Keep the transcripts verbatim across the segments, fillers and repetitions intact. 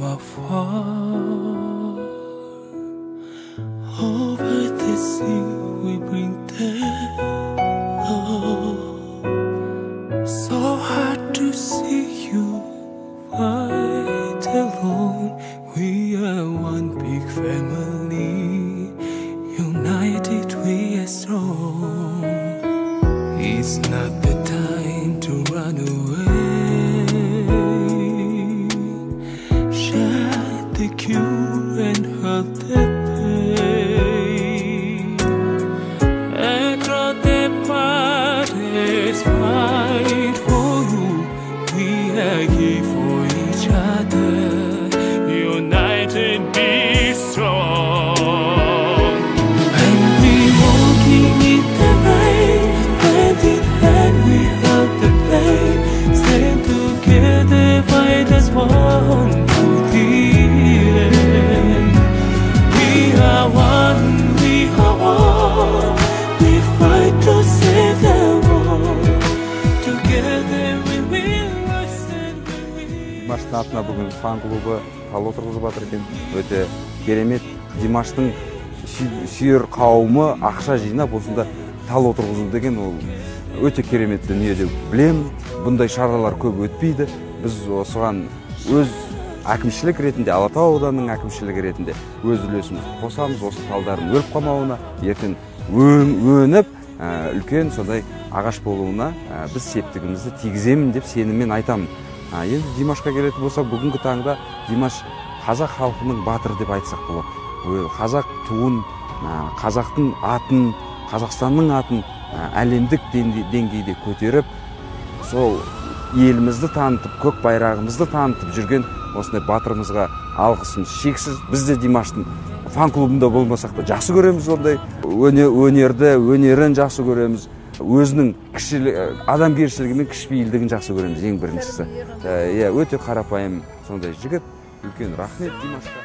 afar. Over the sea we bring their love. So hard to see you fight alone. We are one big family, united we are strong. It's not the time to run away. Share the cure and hurt the pain. Across the parties, fight for you. We are here for each other. United, be strong. And we walking in the rain, hand in hand we held the pain. Stand together, fight as one to the end. We are one, we are one. We fight to save the world. Together we will rise and we will. Димаштың атына бүгін фан клубы тал отырғызып жатыр екен. Өте керемет. Димаштың сүйер қауымы ақша жинап осында тал отырғызу деген ол өте керемет дүние деп білем. Бұндай шаралар көп өтпейді. Біз осыған өз әкімшілік ретінде, Алатау ауданының әкімшілігі ретінде өз үлесімізді қосамыз. Осы талдардың өліп қалмауына, ертең өніп, үлкен сондай ағаш болуына біз септігімізді тигіземін деп сеніммен айтамын. Енді Димашқа келетін болсақ, бүгінгі таңда Димаш қазақ халқының батыры деп айтсақ болады. Қазақ туын, қазақтың атын, Қазақстанның атын әлемдік деңгейде көтеріп, сол елімізді танытып, көк байрағымызды танытып жүрген осындай батырымызға алғысымыз шексіз. Біз де Димаштың фан клубында болмасақ та жақсы көреміз, ондай өнерді, өнерін жақсы көреміз. Өзінің адамгершілігі мен кішіпейілдігін жақсы көреміз, ең біріншісі. Өте қарапайым сондай жігіт. Үлкен рахмет Димашқа.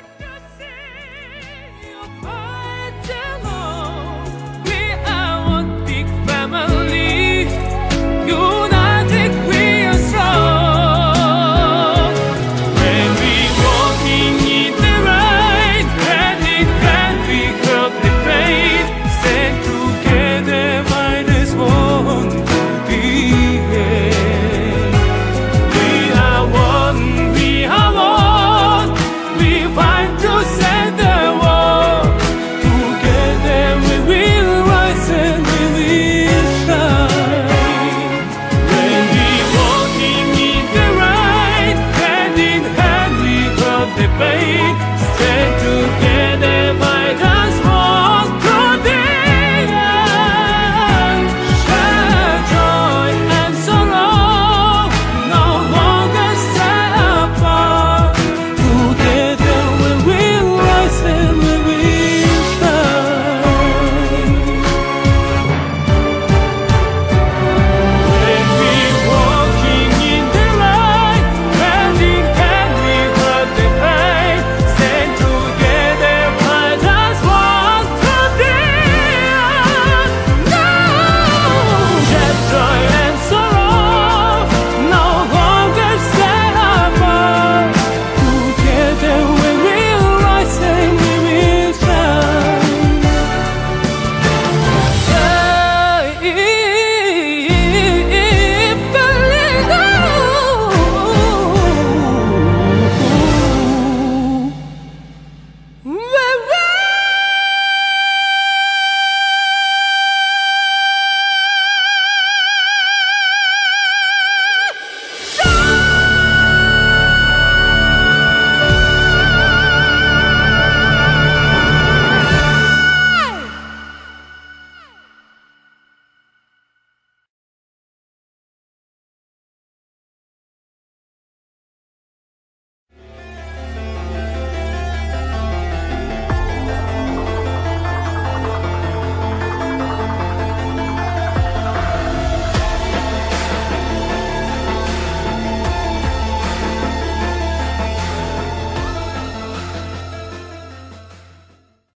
Baby